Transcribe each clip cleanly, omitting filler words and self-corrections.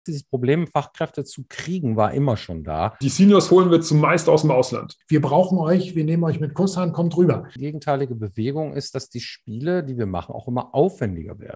Dieses Problem, Fachkräfte zu kriegen, war immer schon da. Die Seniors holen wir zumeist aus dem Ausland. Wir brauchen euch, wir nehmen euch mit Kusshand, kommt rüber. Die gegenteilige Bewegung ist, dass die Spiele, die wir machen, auch immer aufwendiger werden.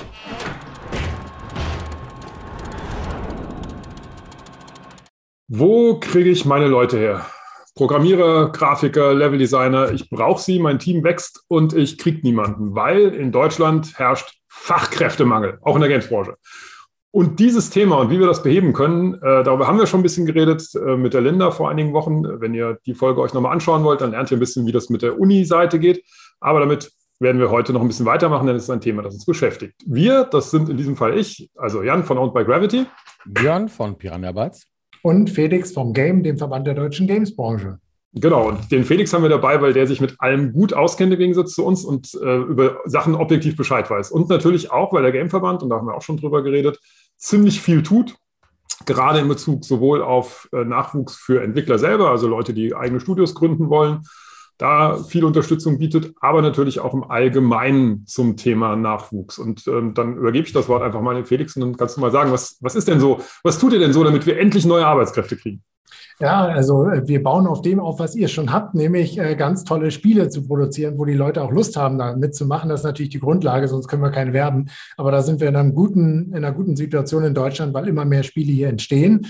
Wo kriege ich meine Leute her? Programmierer, Grafiker, Leveldesigner, ich brauche sie, mein Team wächst und ich kriege niemanden, weil in Deutschland herrscht Fachkräftemangel, auch in der Gamesbranche. Und dieses Thema und wie wir das beheben können, darüber haben wir schon ein bisschen geredet mit der Linda vor einigen Wochen. Wenn ihr die Folge euch nochmal anschauen wollt, dann lernt ihr ein bisschen, wie das mit der Uni-Seite geht. Aber damit werden wir heute noch ein bisschen weitermachen, denn es ist ein Thema, das uns beschäftigt. Wir, das sind in diesem Fall ich, also Jan von Owned by Gravity. Björn von Piranha Bytes. Und Felix vom Game, dem Verband der deutschen Gamesbranche. Genau, und den Felix haben wir dabei, weil der sich mit allem gut auskennt im Gegensatz zu uns und über Sachen objektiv Bescheid weiß. Und natürlich auch, weil der Gameverband, und da haben wir auch schon drüber geredet, ziemlich viel tut, gerade in Bezug sowohl auf Nachwuchs für Entwickler selber, also Leute, die eigene Studios gründen wollen, da viel Unterstützung bietet, aber natürlich auch im Allgemeinen zum Thema Nachwuchs. Und dann übergebe ich das Wort einfach mal an den Felix und dann kannst du mal sagen, was ist denn so, was tut ihr denn so, damit wir endlich neue Arbeitskräfte kriegen? Ja, also wir bauen auf dem auf, was ihr schon habt, nämlich ganz tolle Spiele zu produzieren, wo die Leute auch Lust haben, da mitzumachen. Das ist natürlich die Grundlage, sonst können wir keinen werben. Aber da sind wir in einer guten Situation in Deutschland, weil immer mehr Spiele hier entstehen.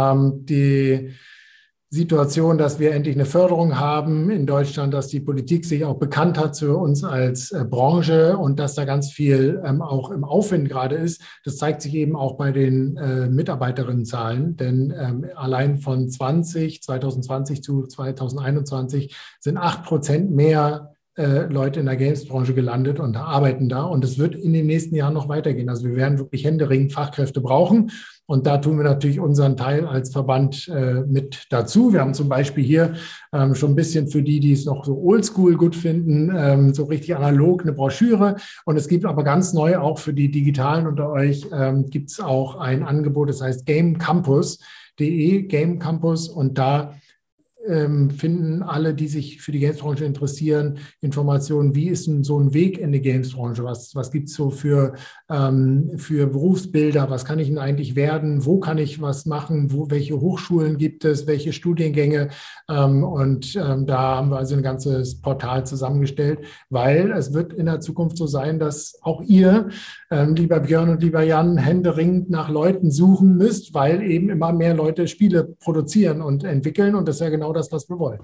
Die Situation, dass wir endlich eine Förderung haben in Deutschland, dass die Politik sich auch bekannt hat für uns als Branche und dass da ganz viel auch im Aufwind gerade ist. Das zeigt sich eben auch bei den Mitarbeiterinnenzahlen, denn allein von 2020 zu 2021 sind 8% mehr Leute in der Gamesbranche gelandet und arbeiten da. Und es wird in den nächsten Jahren noch weitergehen. Also wir werden wirklich händeringend Fachkräfte brauchen. Und da tun wir natürlich unseren Teil als Verband mit dazu. Wir haben zum Beispiel hier schon ein bisschen für die es noch so oldschool gut finden, so richtig analog eine Broschüre. Und es gibt aber ganz neu auch für die Digitalen unter euch gibt es auch ein Angebot, das heißt gamecampus.de, Game Campus. Und da finden alle, die sich für die Gamesbranche interessieren, Informationen, wie ist denn so ein Weg in die Gamesbranche? Was gibt es so für Berufsbilder? Was kann ich denn eigentlich werden? Wo kann ich was machen? Welche Hochschulen gibt es? Welche Studiengänge? Da haben wir also ein ganzes Portal zusammengestellt, weil es wird in der Zukunft so sein, dass auch ihr, lieber Björn und lieber Jan, händeringend nach Leuten suchen müsst, weil eben immer mehr Leute Spiele produzieren und entwickeln. Und das ist ja genau das, was wir wollen.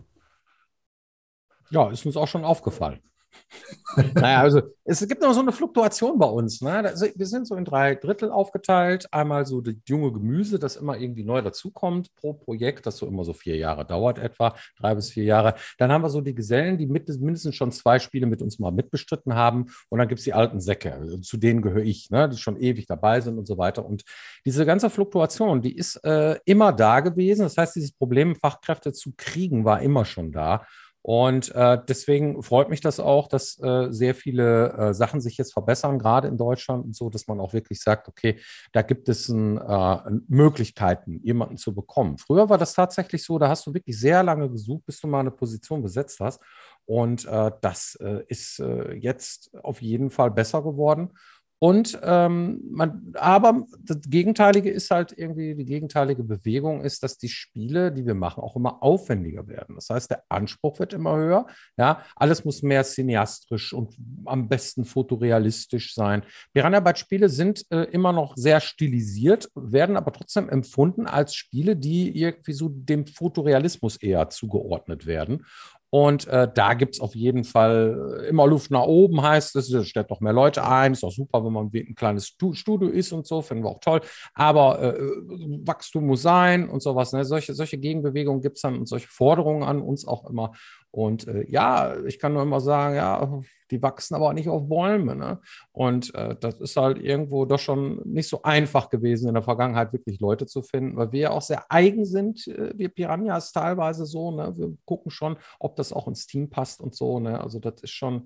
Ja, ist uns auch schon aufgefallen. Naja, also es gibt noch so eine Fluktuation bei uns. Ne? Also, wir sind so in 3 Drittel aufgeteilt. Einmal so das junge Gemüse, das immer irgendwie neu dazukommt pro Projekt, das so immer so 4 Jahre dauert etwa, 3 bis 4 Jahre. Dann haben wir so die Gesellen, die mindestens schon 2 Spiele mit uns mal mitbestritten haben. Und dann gibt es die alten Säcke, zu denen gehöre ich, ne? Die schon ewig dabei sind und so weiter. Und diese ganze Fluktuation, die ist immer da gewesen. Das heißt, dieses Problem, Fachkräfte zu kriegen, war immer schon da. Und deswegen freut mich das auch, dass sehr viele Sachen sich jetzt verbessern, gerade in Deutschland und so, dass man auch wirklich sagt, okay, da gibt es Möglichkeiten, jemanden zu bekommen. Früher war das tatsächlich so, da hast du wirklich sehr lange gesucht, bis du mal eine Position besetzt hast. Und das ist jetzt auf jeden Fall besser geworden. Und aber das Gegenteilige ist halt irgendwie, die gegenteilige Bewegung ist, dass die Spiele, die wir machen, auch immer aufwendiger werden. Das heißt, der Anspruch wird immer höher. Ja, alles muss mehr cineastisch und am besten fotorealistisch sein. Piranha Bytes Spiele sind immer noch sehr stilisiert, werden aber trotzdem empfunden als Spiele, die irgendwie so dem Fotorealismus eher zugeordnet werden. Und da gibt es auf jeden Fall immer Luft nach oben, heißt es. Es stellt noch mehr Leute ein. Ist auch super, wenn man ein kleines Studio ist und so, finden wir auch toll. Aber Wachstum muss sein und sowas. Ne? Solche Gegenbewegungen gibt es dann und solche Forderungen an uns auch immer. Und ja, ich kann nur immer sagen, ja, die wachsen aber auch nicht auf Bäume. Ne? Und das ist halt irgendwo doch schon nicht so einfach gewesen, in der Vergangenheit wirklich Leute zu finden, weil wir ja auch sehr eigen sind. Wir Piranhas teilweise so. Ne? Wir gucken schon, ob das auch ins Team passt und so. Ne? Also das ist schon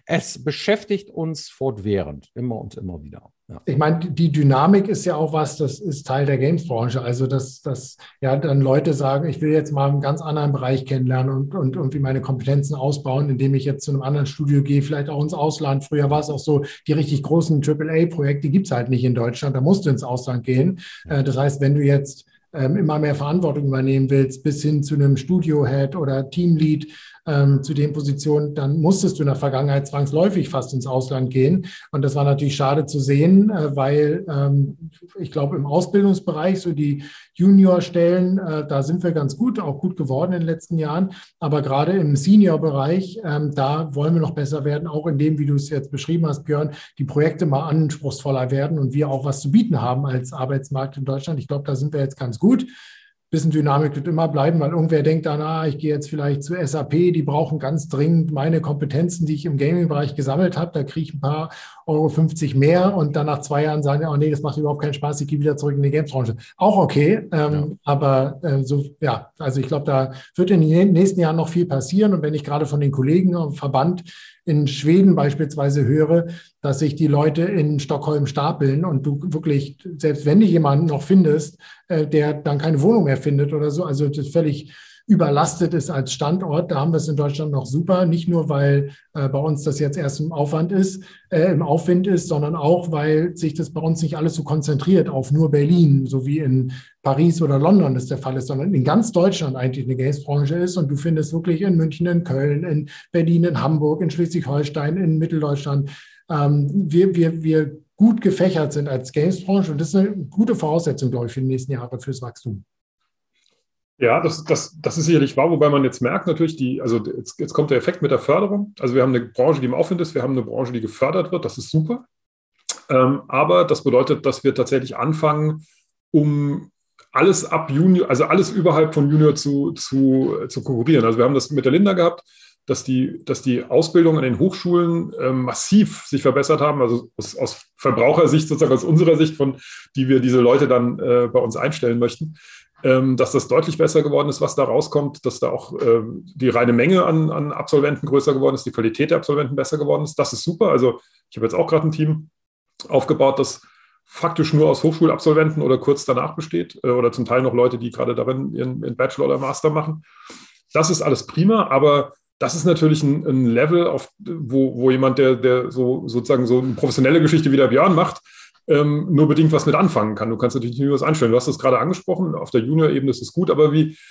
es beschäftigt uns fortwährend, immer und immer wieder. Ja. Ich meine, die Dynamik ist ja auch was, das ist Teil der Games-Branche. Also, dass ja dann Leute sagen, ich will jetzt mal einen ganz anderen Bereich kennenlernen und irgendwie meine Kompetenzen ausbauen, indem ich jetzt zu einem anderen Studio gehe, vielleicht auch ins Ausland. Früher war es auch so, die richtig großen AAA-Projekte gibt es halt nicht in Deutschland, da musst du ins Ausland gehen. Das heißt, wenn du jetzt immer mehr Verantwortung übernehmen willst, bis hin zu einem Studio-Head oder Teamlead, zu den Positionen, dann musstest du in der Vergangenheit zwangsläufig fast ins Ausland gehen. Und das war natürlich schade zu sehen, weil ich glaube, im Ausbildungsbereich, so die Juniorstellen, da sind wir ganz gut, auch gut geworden in den letzten Jahren. Aber gerade im Senior-Bereich, da wollen wir noch besser werden, auch indem, wie du es jetzt beschrieben hast, Björn, die Projekte mal anspruchsvoller werden und wir auch was zu bieten haben als Arbeitsmarkt in Deutschland. Ich glaube, da sind wir jetzt ganz gut. Bisschen Dynamik wird immer bleiben, weil irgendwer denkt dann, ich gehe jetzt vielleicht zu SAP, die brauchen ganz dringend meine Kompetenzen, die ich im Gaming-Bereich gesammelt habe, da kriege ich ein paar Euro 50 mehr und dann nach 2 Jahren sagen, oh nee, das macht überhaupt keinen Spaß, ich gehe wieder zurück in die Games-Branche. Auch okay, aber also ich glaube, da wird in den nächsten Jahren noch viel passieren und wenn ich gerade von den Kollegen am Verband in Schweden beispielsweise höre, dass sich die Leute in Stockholm stapeln und du wirklich, selbst wenn du jemanden noch findest, der dann keine Wohnung mehr findet oder so, also das völlig überlastet ist als Standort, da haben wir es in Deutschland noch super, nicht nur, weil bei uns das jetzt erst im Aufwind ist, sondern auch, weil sich das bei uns nicht alles so konzentriert auf nur Berlin, so wie in Paris oder London das der Fall ist, sondern in ganz Deutschland eigentlich eine Games-Branche ist und du findest wirklich in München, in Köln, in Berlin, in Hamburg, in Schleswig-Holstein, in Mitteldeutschland, wir gut gefächert sind als Games-Branche und das ist eine gute Voraussetzung, glaube ich, für die nächsten Jahre fürs Wachstum. Ja, das ist sicherlich wahr, wobei man jetzt merkt natürlich, jetzt kommt der Effekt mit der Förderung. Also wir haben eine Branche, die im Aufwind ist, wir haben eine Branche, die gefördert wird, das ist super. Aber das bedeutet, dass wir tatsächlich anfangen, um alles ab Junior, also alles überhalb von Junior zu konkurrieren. Also wir haben das mit der Linda gehabt, dass die Ausbildung an den Hochschulen massiv sich verbessert haben, also aus Verbrauchersicht, sozusagen aus unserer Sicht, von die wir diese Leute dann bei uns einstellen möchten, dass das deutlich besser geworden ist, was da rauskommt, dass da auch die reine Menge an Absolventen größer geworden ist, die Qualität der Absolventen besser geworden ist. Das ist super. Also ich habe jetzt auch gerade ein Team aufgebaut, das faktisch nur aus Hochschulabsolventen oder kurz danach besteht oder zum Teil noch Leute, die gerade darin ihren Bachelor oder Master machen. Das ist alles prima, aber das ist natürlich ein Level, wo jemand, der sozusagen so eine professionelle Geschichte wie der Björn macht, nur bedingt was mit anfangen kann. Du kannst natürlich nicht was einstellen. Du hast das gerade angesprochen, auf der Junior-Ebene ist es gut, aber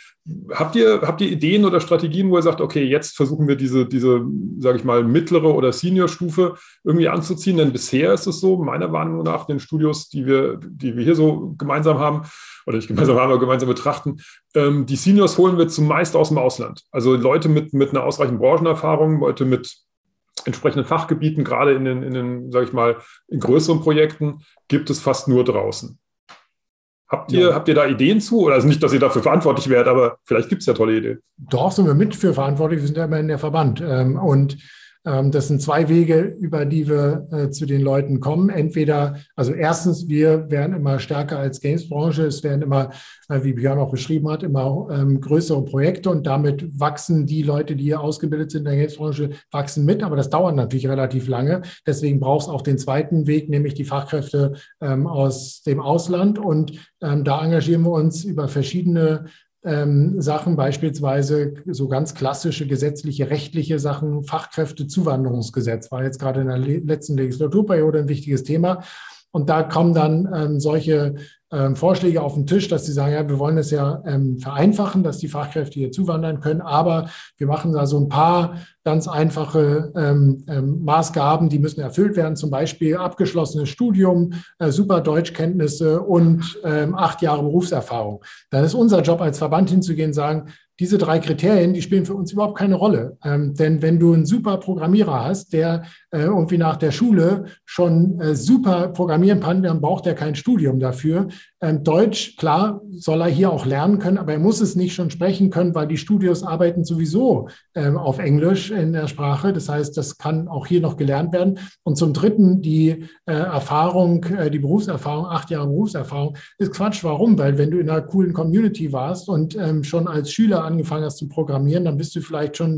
habt ihr Ideen oder Strategien, wo ihr sagt, okay, jetzt versuchen wir diese sage ich mal, mittlere oder Senior-Stufe irgendwie anzuziehen? Denn bisher ist es so, meiner Wahrnehmung nach, den Studios, die wir hier so gemeinsam haben, oder nicht gemeinsam haben, aber gemeinsam betrachten, die Seniors holen wir zumeist aus dem Ausland. Also Leute mit einer ausreichenden Branchenerfahrung, Leute mit entsprechenden Fachgebieten, gerade in den, sage ich mal, in größeren Projekten, gibt es fast nur draußen. Habt ihr da Ideen zu? Oder also nicht, dass ihr dafür verantwortlich wärt, aber vielleicht gibt es ja tolle Ideen. Doch, sind wir mit für verantwortlich, wir sind ja immerhin der Verband. Und das sind 2 Wege, über die wir zu den Leuten kommen. Entweder, also erstens, wir werden immer stärker als Games-Branche. Es werden immer, wie Björn auch beschrieben hat, immer größere Projekte und damit wachsen die Leute, die hier ausgebildet sind in der Games-Branche, wachsen mit. Aber das dauert natürlich relativ lange. Deswegen braucht es auch den zweiten Weg, nämlich die Fachkräfte aus dem Ausland. Und da engagieren wir uns über verschiedene Sachen, beispielsweise so ganz klassische gesetzliche, rechtliche Sachen. Fachkräftezuwanderungsgesetz war jetzt gerade in der letzten Legislaturperiode ein wichtiges Thema. Und da kommen dann solche Vorschläge auf den Tisch, dass sie sagen, ja, wir wollen es ja vereinfachen, dass die Fachkräfte hier zuwandern können, aber wir machen da so ein paar ganz einfache Maßgaben, die müssen erfüllt werden, zum Beispiel abgeschlossenes Studium, super Deutschkenntnisse und 8 Jahre Berufserfahrung. Dann ist unser Job als Verband hinzugehen und sagen, diese 3 Kriterien, die spielen für uns überhaupt keine Rolle. Denn wenn du einen super Programmierer hast, der irgendwie nach der Schule schon super programmieren kann, dann braucht er kein Studium dafür. Deutsch, klar, soll er hier auch lernen können, aber er muss es nicht schon sprechen können, weil die Studios arbeiten sowieso auf Englisch in der Sprache. Das heißt, das kann auch hier noch gelernt werden. Und zum Dritten die Erfahrung, die Berufserfahrung, 8 Jahre Berufserfahrung, ist Quatsch. Warum? Weil wenn du in einer coolen Community warst und schon als Schüler an angefangen hast zu programmieren, dann bist du vielleicht schon ein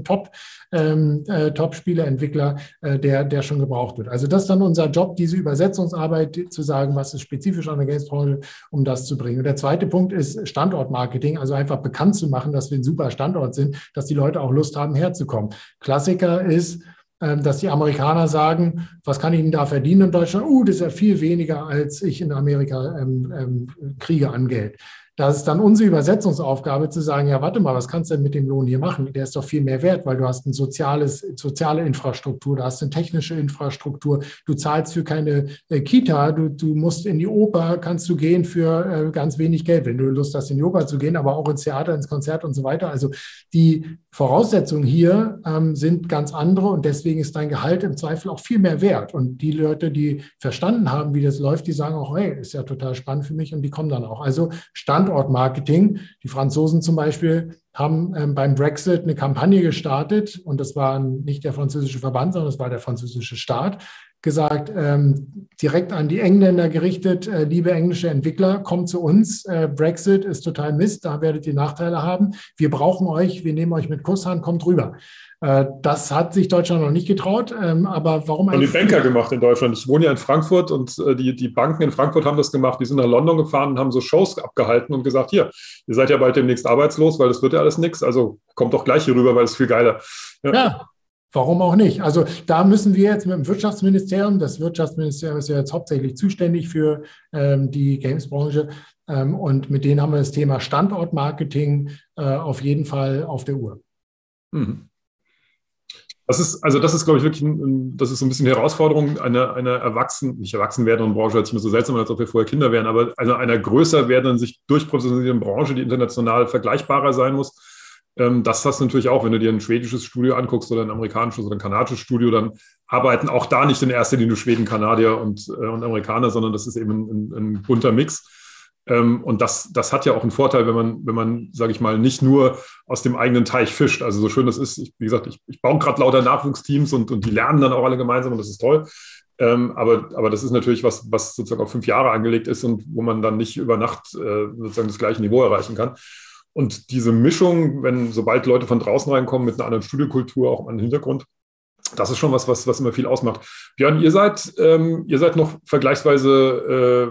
Top-Spieleentwickler, der schon gebraucht wird. Also das ist dann unser Job, diese Übersetzungsarbeit zu sagen, was ist spezifisch an der Games-Branche, um das zu bringen. Und der zweite Punkt ist Standortmarketing, also einfach bekannt zu machen, dass wir ein super Standort sind, dass die Leute auch Lust haben, herzukommen. Klassiker ist, dass die Amerikaner sagen, was kann ich denn da verdienen in Deutschland? Das ist ja viel weniger, als ich in Amerika kriege an Geld. Das ist dann unsere Übersetzungsaufgabe zu sagen, ja, warte mal, was kannst du denn mit dem Lohn hier machen? Der ist doch viel mehr wert, weil du hast eine soziale Infrastruktur, du hast eine technische Infrastruktur, du zahlst für keine Kita, du musst in die Oper, kannst du gehen für ganz wenig Geld, wenn du Lust hast, in die Oper zu gehen, aber auch ins Theater, ins Konzert und so weiter. Also die Voraussetzungen hier sind ganz andere und deswegen ist dein Gehalt im Zweifel auch viel mehr wert. Und die Leute, die verstanden haben, wie das läuft, die sagen auch, hey, ist ja total spannend für mich und die kommen dann auch. Also Standortmarketing. Die Franzosen zum Beispiel haben beim Brexit eine Kampagne gestartet und das war nicht der französische Verband, sondern das war der französische Staat, gesagt, direkt an die Engländer gerichtet, liebe englische Entwickler, kommt zu uns, Brexit ist total Mist, da werdet ihr Nachteile haben, wir brauchen euch, wir nehmen euch mit Kusshand, kommt rüber. Das hat sich Deutschland noch nicht getraut, aber warum eigentlich? Haben die Banker gemacht in Deutschland. Ich wohne ja in Frankfurt und die Banken in Frankfurt haben das gemacht. Die sind nach London gefahren und haben so Shows abgehalten und gesagt, hier, ihr seid ja bald demnächst arbeitslos, weil das wird ja alles nichts. Also kommt doch gleich hier rüber, weil es viel geiler. Ja. Warum auch nicht? Also da müssen wir jetzt mit dem Wirtschaftsministerium, das Wirtschaftsministerium ist ja jetzt hauptsächlich zuständig für die Games-Branche und mit denen haben wir das Thema Standortmarketing auf jeden Fall auf der Uhr. Mhm. Das ist, glaube ich, wirklich, das ist so ein bisschen die Herausforderung einer nicht erwachsen werdenden Branche, hört sich mir so seltsam an, als ob wir vorher Kinder wären, aber also einer größer werdenden, sich durchprofessionalisierenden Branche, die international vergleichbarer sein muss. Das hast du natürlich auch, wenn du dir ein schwedisches Studio anguckst oder ein amerikanisches oder ein kanadisches Studio, dann arbeiten auch da nicht in erster Linie Schweden, Kanadier und Amerikaner, sondern das ist eben ein bunter Mix. Und das hat ja auch einen Vorteil, wenn man, sage ich mal, nicht nur aus dem eigenen Teich fischt. Also so schön das ist, wie gesagt, ich baue gerade lauter Nachwuchsteams und die lernen dann auch alle gemeinsam und das ist toll. Aber das ist natürlich was sozusagen auf 5 Jahre angelegt ist und wo man dann nicht über Nacht sozusagen das gleiche Niveau erreichen kann. Und diese Mischung, sobald Leute von draußen reinkommen mit einer anderen Studiokultur, auch am Hintergrund, das ist schon was immer viel ausmacht. Björn, ihr seid noch vergleichsweise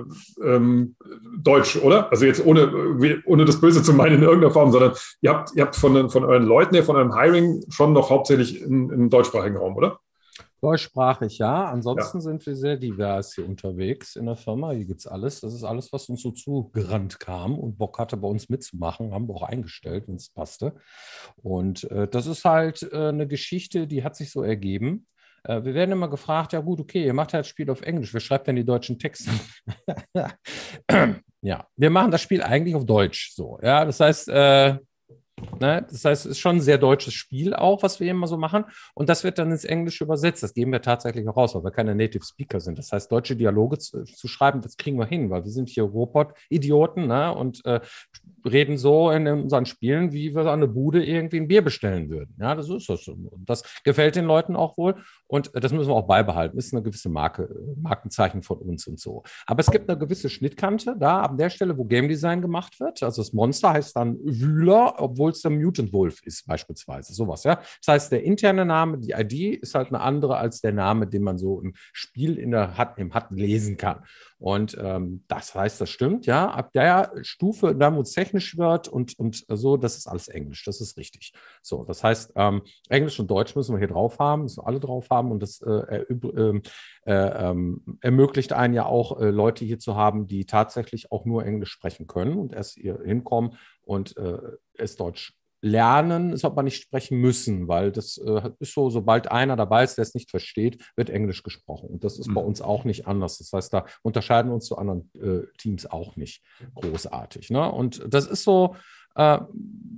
deutsch, oder? Also jetzt ohne das Böse zu meinen in irgendeiner Form, sondern ihr habt von euren Leuten her, von eurem Hiring schon noch hauptsächlich im deutschsprachigen Raum, oder? Deutschsprachig, ja. Ansonsten sind wir sehr divers hier unterwegs in der Firma. Hier gibt es alles. Das ist alles, was uns so zugerannt kam und Bock hatte, bei uns mitzumachen. Haben wir auch eingestellt, wenn es passte. Und das ist halt eine Geschichte, die hat sich so ergeben. Wir werden immer gefragt, ja gut, okay, ihr macht halt das Spiel auf Englisch. Wer schreibt denn die deutschen Texte? Ja, wir machen das Spiel eigentlich auf Deutsch. So, ja, das heißt, es ist schon ein sehr deutsches Spiel auch, was wir immer so machen. Und das wird dann ins Englische übersetzt. Das geben wir tatsächlich auch raus, weil wir keine Native Speaker sind. Das heißt, deutsche Dialoge zu schreiben, das kriegen wir hin, weil wir sind hier Robot-Idioten, ne? Und reden so in unseren Spielen, wie wir an eine Bude irgendwie ein Bier bestellen würden. Ja, das ist das. Und das gefällt den Leuten auch wohl. Und das müssen wir auch beibehalten. Das ist eine gewisse Markenzeichen von uns und so. Aber es gibt eine gewisse Schnittkante da, an der Stelle, wo Game Design gemacht wird. Also das Monster heißt dann Wühler, obwohl es der Mutant Wolf ist, beispielsweise. Sowas, ja. Das heißt, der interne Name, die ID, ist halt eine andere als der Name, den man so im Spiel im HUD lesen kann. Und das heißt, das stimmt, ja. Ab der Stufe, da wo es technisch wird und so, das ist alles Englisch, das ist richtig. So, das heißt, Englisch und Deutsch müssen wir hier drauf haben, müssen wir alle drauf haben und das ermöglicht einen ja auch, Leute hier zu haben, die tatsächlich auch nur Englisch sprechen können und erst hier hinkommen und es Deutsch lernen, ist aber nicht sprechen müssen, weil das ist so, sobald einer dabei ist, der es nicht versteht, wird Englisch gesprochen. Und das ist bei uns auch nicht anders. Das heißt, da unterscheiden wir uns zu anderen Teams auch nicht großartig. Ne? Und das ist so,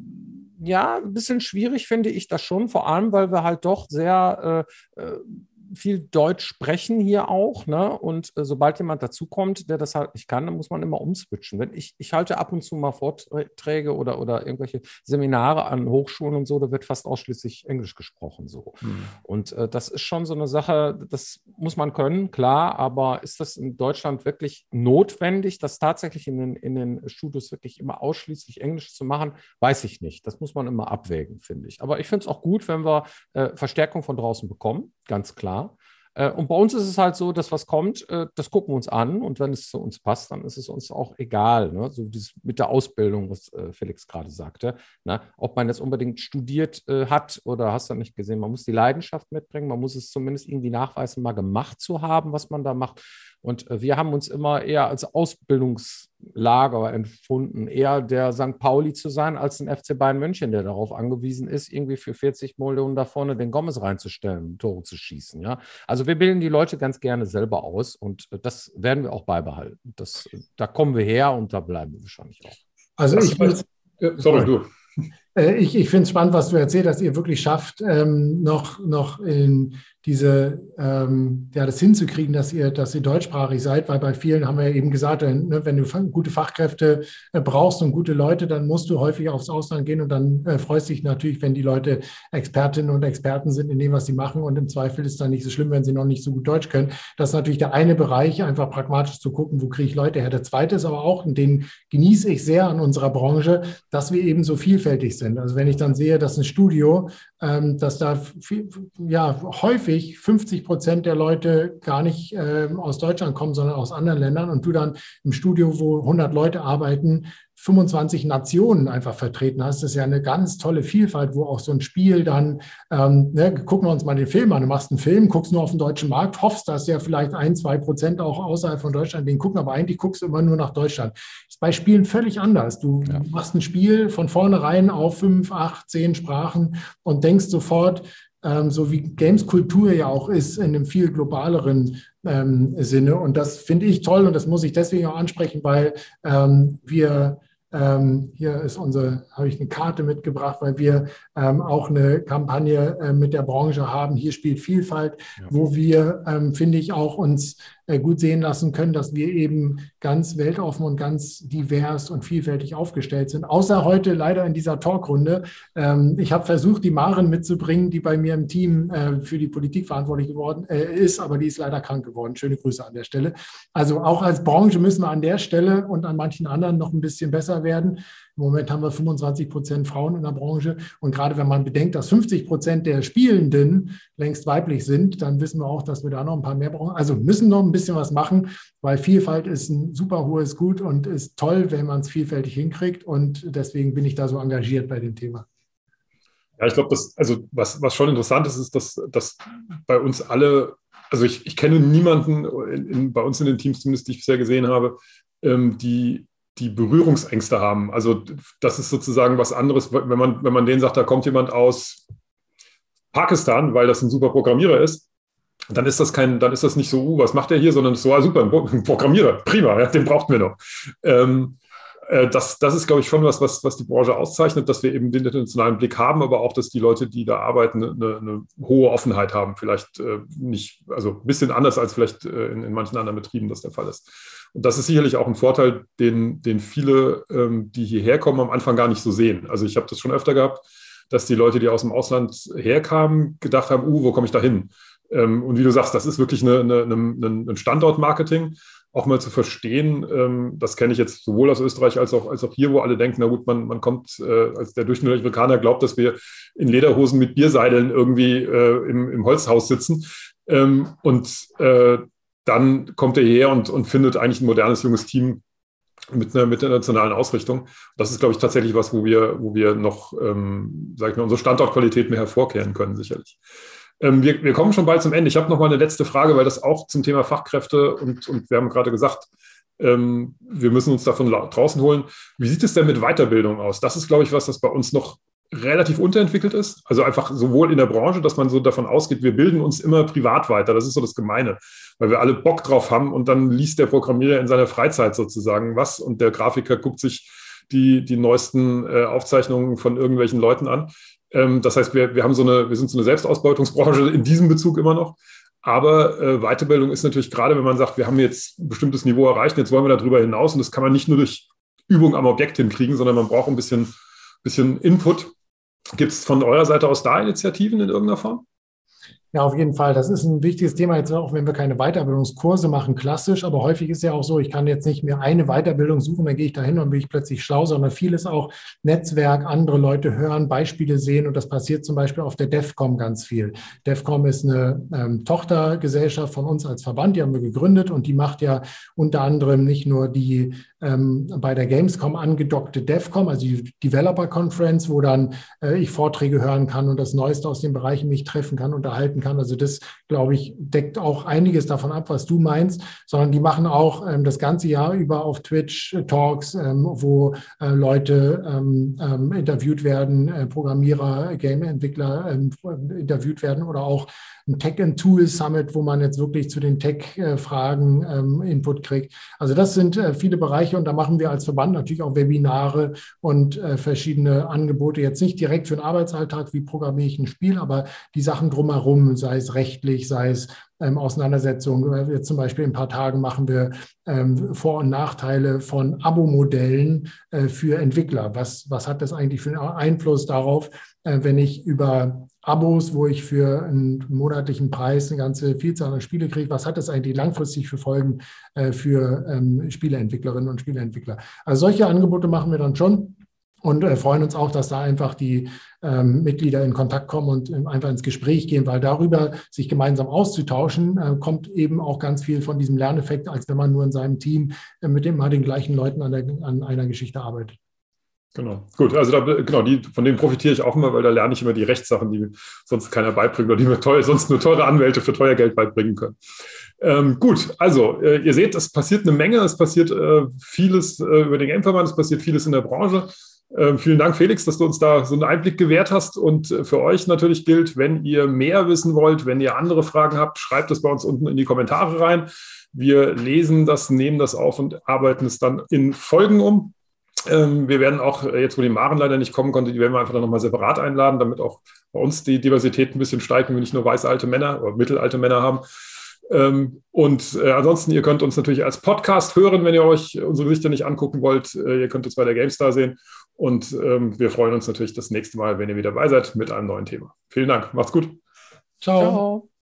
ja, ein bisschen schwierig finde ich das schon, vor allem, weil wir halt doch sehr viel Deutsch sprechen hier auch, ne? Und sobald jemand dazukommt, der das halt nicht kann, dann muss man immer umswitchen. Ich halte ab und zu mal Vorträge oder irgendwelche Seminare an Hochschulen und so, da wird fast ausschließlich Englisch gesprochen so. Und das ist schon so eine Sache, das muss man können, klar, aber ist das in Deutschland wirklich notwendig, das tatsächlich in den Studios wirklich immer ausschließlich Englisch zu machen? Weiß ich nicht. Das muss man immer abwägen, finde ich. Aber ich finde es auch gut, wenn wir Verstärkung von draußen bekommen, ganz klar. Und bei uns ist es halt so, dass was kommt, das gucken wir uns an und wenn es zu uns passt, dann ist es uns auch egal. Ne? So dieses mit der Ausbildung, was Felix gerade sagte. Ne? Ob man das unbedingt studiert hat oder hast du nicht gesehen, man muss die Leidenschaft mitbringen, man muss es zumindest irgendwie nachweisen, mal gemacht zu haben, was man da macht. Und wir haben uns immer eher als Ausbildungslager empfunden, eher der St. Pauli zu sein, als ein FC Bayern München, der darauf angewiesen ist, irgendwie für 40 Millionen da vorne den Gomez reinzustellen, Tore zu schießen. Ja? Also wir bilden die Leute ganz gerne selber aus und das werden wir auch beibehalten. Da kommen wir her und da bleiben wir wahrscheinlich auch. Also ich finde es spannend, was du erzählt hast, ihr wirklich schafft, noch in das hinzukriegen, dass ihr deutschsprachig seid, weil bei vielen haben wir ja eben gesagt, wenn du gute Fachkräfte brauchst und gute Leute, dann musst du häufig aufs Ausland gehen und dann freust dich natürlich, wenn die Leute Expertinnen und Experten sind in dem, was sie machen und im Zweifel ist es dann nicht so schlimm, wenn sie noch nicht so gut Deutsch können. Das ist natürlich der eine Bereich, einfach pragmatisch zu gucken, wo kriege ich Leute her. Der zweite ist aber auch, und den genieße ich sehr an unserer Branche, dass wir eben so vielfältig sind. Also wenn ich dann sehe, dass ein Studio, dass da häufig 50% der Leute gar nicht aus Deutschland kommen, sondern aus anderen Ländern und du dann im Studio, wo 100 Leute arbeiten, 25 Nationen einfach vertreten hast. Das ist ja eine ganz tolle Vielfalt, wo auch so ein Spiel dann, gucken wir uns mal den Film an. Du machst einen Film, guckst nur auf den deutschen Markt, hoffst, dass ja vielleicht 1-2% auch außerhalb von Deutschland den gucken, aber eigentlich guckst du immer nur nach Deutschland. Das ist bei Spielen völlig anders. Du machst ein Spiel von vornherein auf 5, 8, 10 Sprachen und denkst sofort, so wie Games-Kultur ja auch ist, in einem viel globaleren Sinne. Und das finde ich toll und das muss ich deswegen auch ansprechen, weil hier habe ich eine Karte mitgebracht, weil wir auch eine Kampagne mit der Branche haben. Hier spielt Vielfalt, wo wir, finde ich, auch uns gut sehen lassen können, dass wir eben ganz weltoffen und ganz divers und vielfältig aufgestellt sind. Außer heute leider in dieser Talkrunde. Ich habe versucht, die Maren mitzubringen, die bei mir im Team für die Politik verantwortlich geworden ist, aber die ist leider krank geworden. Schöne Grüße an der Stelle. Also auch als Branche müssen wir an der Stelle und an manchen anderen noch ein bisschen besser werden. Im Moment haben wir 25% Frauen in der Branche. Und gerade wenn man bedenkt, dass 50% der Spielenden längst weiblich sind, dann wissen wir auch, dass wir da noch ein paar mehr brauchen. Also müssen noch ein bisschen was machen, weil Vielfalt ist ein super hohes Gut und ist toll, wenn man es vielfältig hinkriegt. Und deswegen bin ich da so engagiert bei dem Thema. Ja, ich glaube, was schon interessant ist, dass bei uns alle, also ich kenne niemanden bei uns in den Teams, zumindest die ich bisher gesehen habe, die Berührungsängste haben. Also das ist sozusagen was anderes, wenn man denen sagt, da kommt jemand aus Pakistan, weil das ein super Programmierer ist, dann ist das nicht so, was macht der hier, sondern so, super, ein Programmierer, prima, ja, den brauchten wir noch. Das ist, glaube ich, schon was die Branche auszeichnet, dass wir eben den internationalen Blick haben, aber auch, dass die Leute, die da arbeiten, eine hohe Offenheit haben. Vielleicht nicht, also ein bisschen anders als vielleicht in manchen anderen Betrieben das der Fall ist. Und das ist sicherlich auch ein Vorteil, den viele, die hierher kommen, am Anfang gar nicht so sehen. Also ich habe das schon öfter gehabt, dass die Leute, die aus dem Ausland herkamen, gedacht haben, wo komme ich da hin? Und wie du sagst, das ist wirklich ein Standortmarketing. Auch mal zu verstehen, das kenne ich jetzt sowohl aus Österreich als auch hier, wo alle denken, na gut, man kommt, als der durchschnittliche Amerikaner glaubt, dass wir in Lederhosen mit Bierseideln irgendwie im Holzhaus sitzen. Dann kommt er hierher und findet eigentlich ein modernes, junges Team mit einer nationalen Ausrichtung. Das ist, glaube ich, tatsächlich was, wo wir noch, sag ich mal, unsere Standortqualität mehr hervorkehren können, sicherlich. Wir kommen schon bald zum Ende. Ich habe noch mal eine letzte Frage, weil das auch zum Thema Fachkräfte und wir haben gerade gesagt, wir müssen uns davon draußen holen. Wie sieht es denn mit Weiterbildung aus? Das ist, glaube ich, was, das bei uns noch relativ unterentwickelt ist. Also einfach sowohl in der Branche, dass man so davon ausgeht, wir bilden uns immer privat weiter. Das ist so das Gemeine, weil wir alle Bock drauf haben und dann liest der Programmierer in seiner Freizeit sozusagen was und der Grafiker guckt sich die neuesten Aufzeichnungen von irgendwelchen Leuten an. Das heißt, wir sind so eine Selbstausbeutungsbranche in diesem Bezug immer noch. Aber Weiterbildung ist natürlich gerade, wenn man sagt, wir haben jetzt ein bestimmtes Niveau erreicht, jetzt wollen wir darüber hinaus. Und das kann man nicht nur durch Übung am Objekt hinkriegen, sondern man braucht ein bisschen Input. Gibt es von eurer Seite aus da Initiativen in irgendeiner Form? Ja, auf jeden Fall. Das ist ein wichtiges Thema, jetzt auch wenn wir keine Weiterbildungskurse machen, klassisch. Aber häufig ist ja auch so, ich kann jetzt nicht mehr eine Weiterbildung suchen, dann gehe ich da hin und bin ich plötzlich schlau, sondern vieles auch Netzwerk, andere Leute hören, Beispiele sehen. Und das passiert zum Beispiel auf der DEFCOM ganz viel. DEFCOM ist eine Tochtergesellschaft von uns als Verband, die haben wir gegründet und die macht ja unter anderem nicht nur die bei der Gamescom angedockte DEFCOM, also die Developer Conference, wo dann ich Vorträge hören kann und das Neueste aus den Bereichen mich treffen kann, unterhalten kann. Also das, glaube ich, deckt auch einiges davon ab, was du meinst, sondern die machen auch das ganze Jahr über auf Twitch Talks, wo Leute interviewt werden, Programmierer, Game-Entwickler interviewt werden oder auch ein Tech and Tool Summit, wo man jetzt wirklich zu den Tech-Fragen Input kriegt. Also das sind viele Bereiche und da machen wir als Verband natürlich auch Webinare und verschiedene Angebote, jetzt nicht direkt für den Arbeitsalltag, wie programmiere ich ein Spiel, aber die Sachen drumherum, sei es rechtlich, sei es Auseinandersetzungen. Jetzt zum Beispiel in ein paar Tagen machen wir Vor- und Nachteile von Abo-Modellen für Entwickler. Was hat das eigentlich für einen Einfluss darauf, wenn ich über Abos, wo ich für einen monatlichen Preis eine ganze Vielzahl an Spiele kriege, was hat das eigentlich langfristig für Folgen für Spieleentwicklerinnen und Spieleentwickler? Also solche Angebote machen wir dann schon. Und freuen uns auch, dass da einfach die Mitglieder in Kontakt kommen und einfach ins Gespräch gehen, weil darüber sich gemeinsam auszutauschen, kommt eben auch ganz viel von diesem Lerneffekt, als wenn man nur in seinem Team mit den gleichen Leuten an einer Geschichte arbeitet. Genau, gut, also von denen profitiere ich auch immer, weil da lerne ich immer die Rechtssachen, die mir sonst keiner beibringt oder die mir sonst nur teure Anwälte für teuer Geld beibringen können. Gut, also ihr seht, es passiert eine Menge, es passiert vieles über den Gameverband, es passiert vieles in der Branche. Vielen Dank, Felix, dass du uns da so einen Einblick gewährt hast. Und für euch natürlich gilt, wenn ihr mehr wissen wollt, wenn ihr andere Fragen habt, schreibt es bei uns unten in die Kommentare rein. Wir lesen das, nehmen das auf und arbeiten es dann in Folgen um. Wir werden auch, jetzt wo die Maren leider nicht kommen konnte, die werden wir einfach dann nochmal separat einladen, damit auch bei uns die Diversität ein bisschen steigt und wir nicht nur weiße alte Männer oder mittelalte Männer haben. Ansonsten, ihr könnt uns natürlich als Podcast hören, wenn ihr euch unsere Gesichter nicht angucken wollt. Ihr könnt uns bei der GameStar sehen und wir freuen uns natürlich das nächste Mal, wenn ihr wieder dabei seid mit einem neuen Thema. Vielen Dank, macht's gut. Ciao. Ciao.